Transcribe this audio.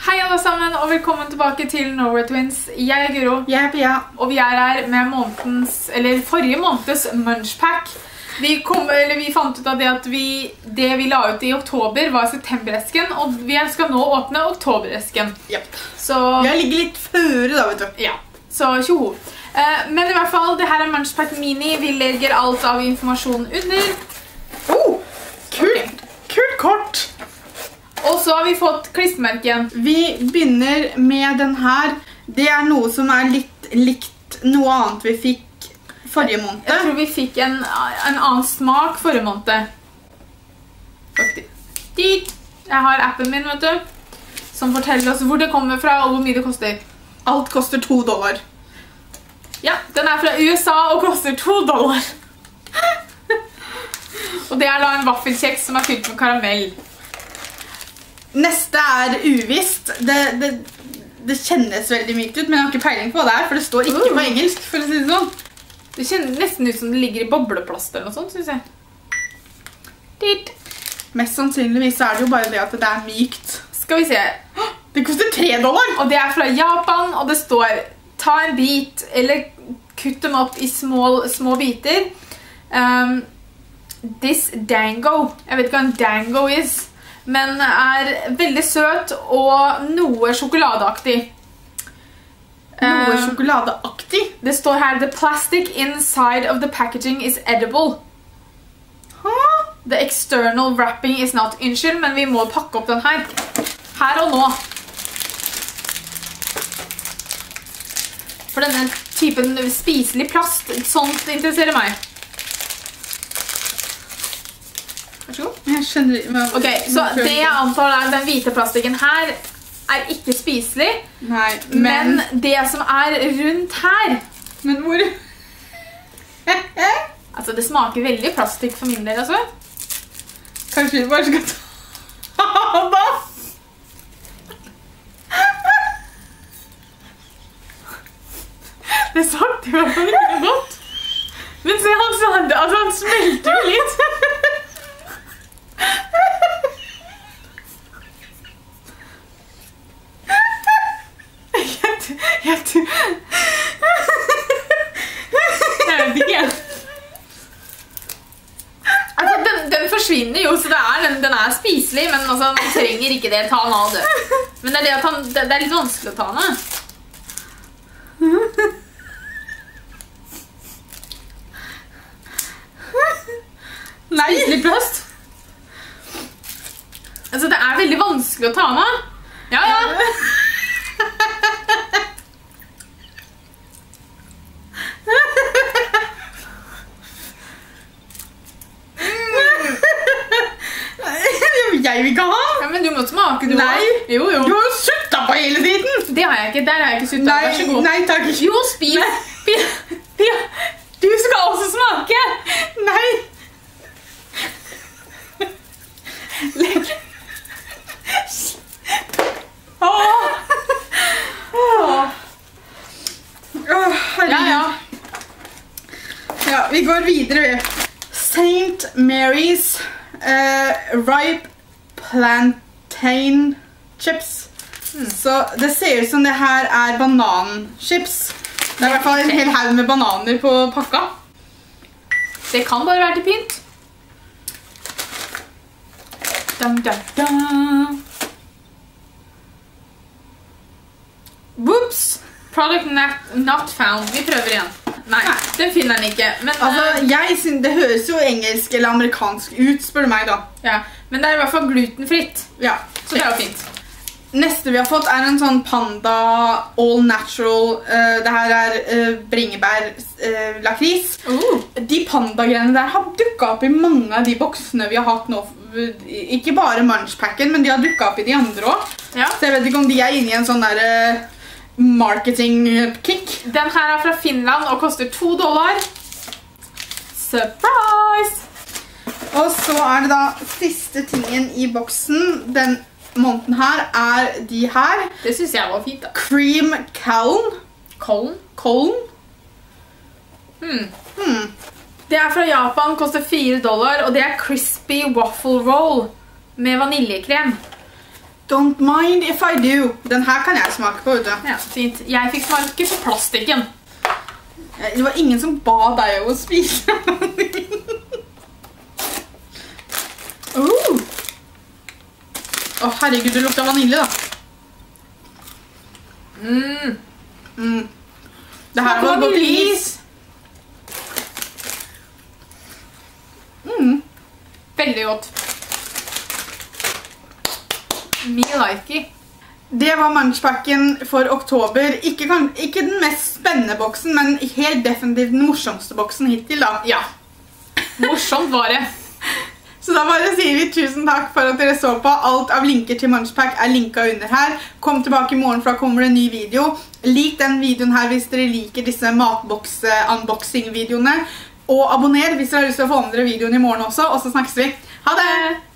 Hei alle sammen, og velkommen tilbake til Nowhere Twins. Jeg Guro. Jeg Pia. Og vi her med forrige måneds Munchpack. Vi fant ut av det at det vi la ut i oktober var septemberesken, og vi skal nå åpne oktoberesken. Yep. Så jeg ligger litt føre da, vet du. Ja, så tjoho. Men i hvert fall, det her Munchpack Mini. Vi legger alt av informasjon under. Kult! Kult kort! Og så har vi fått klistremerken. Vi begynner med den her. Det noe som litt likt noe annet vi fikk forrige måned. Jeg tror vi fikk en annen smak forrige måned. Faktisk. Jeg har appen min, vet du, som forteller oss hvor det kommer fra og hvor mye det koster. Alt koster $2. Ja, den fra USA og koster $2. Og det da en vaffelkjeks som fylt med karamell. Neste uvisst. Det kjennes veldig mykt ut, men jeg har ikke peiling på hva det for det står ikke på engelsk, for å si det sånn. Det kjennes nesten ut som det ligger i bobleplast eller noe sånt, synes jeg. Mest sannsynligvis det jo bare det at det mykt. Skal vi se. Det koster $3! Og det fra Japan, og det står ta en bit, eller kutt dem opp i små biter. This dango. Jeg vet ikke hva en dango men veldig søt og noe sjokoladeaktig. Noe sjokoladeaktig? Det står her, the plastic inside of the packaging is edible. The external wrapping is not. Unnskyld, men vi må pakke opp den her. Her og nå. For denne typen spiselig plast, sånt interesserer meg. Vær så god. Jeg skjønner. Ok, så det jeg antar den hvite plastikken her ikke spiselig. Nei, men det som rundt her. Men hvor? Altså, det smaker veldig plastikk for min del, altså. Kanskje vi bare skal ta da? Det smakte jo ikke godt. Men se, han smelter jo litt. Jeg vet ikke. Altså, den forsvinner jo, så den spiselig, men altså, den trenger ikke det. Ta den av det. Men det at det litt vanskelig å ta den. Nei! Spiselig plast. Altså, det veldig vanskelig å ta den. Ja. Jeg vil ikke ha. Ja, men du må smake, du. Nei. Jo. Du har jo suttet på hele tiden. Det har jeg ikke. Der har jeg ikke suttet. Vær så god. Nei, takk. Jo, spis. Pia, du skal også smake. Nei. Legg. Ja, vi går videre. St. Mary's Ripe Plantain Chips. Så det ser ut som det her bananchips. Det I hvert fall en hel haug med bananer på pakka. Det kan bare være til pynt. Whoops! Product not found. Vi prøver igjen. Nei, den finner den ikke. Men, altså, jeg synes det høres jo engelsk eller amerikansk ut, spør du meg da. Ja, men det I hvert fall glutenfritt. Ja. Så det jo fint. Neste vi har fått en sånn Panda All Natural. Det her bringebær lakris. De Panda-greiene der har dukket opp I mange av de boksene vi har hatt nå. Ikke bare Munchpacken, men de har dukket opp I de andre også. Ja. Så jeg vet ikke om de inne I en sånn der marketing-kick. Den her fra Finland og koster $2. Surprise! Og så det da siste tingen I boksen. Den måneden her de her. Det synes jeg var fint da. Cream Coln. Coln? Det fra Japan, koster $4, og det crispy waffle roll med vaniljekrem. Don't mind if I do. Den her kan jeg smake på, vet du. Ja, fint. Jeg fikk smake på plastikken. Det var ingen som ba deg om å spise. Herregud, det lukter vanilje da. Det her var godt is. Veldig godt. Me like it. Det var Munchpacken for oktober. Ikke den mest spennende boksen, men helt definitivt den morsomste boksen hittil da. Ja. Morsomt var det. Så da bare sier vi tusen takk for at dere så på. Alt av linker til Munchpack er linket under her. Kom tilbake i morgen, for da kommer det en ny video. Lik den videoen her hvis dere liker disse matboks-unboxing-videoene. Og abonner hvis dere har lyst til å få med dere videoen i morgen også, og så snakkes vi. Ha det!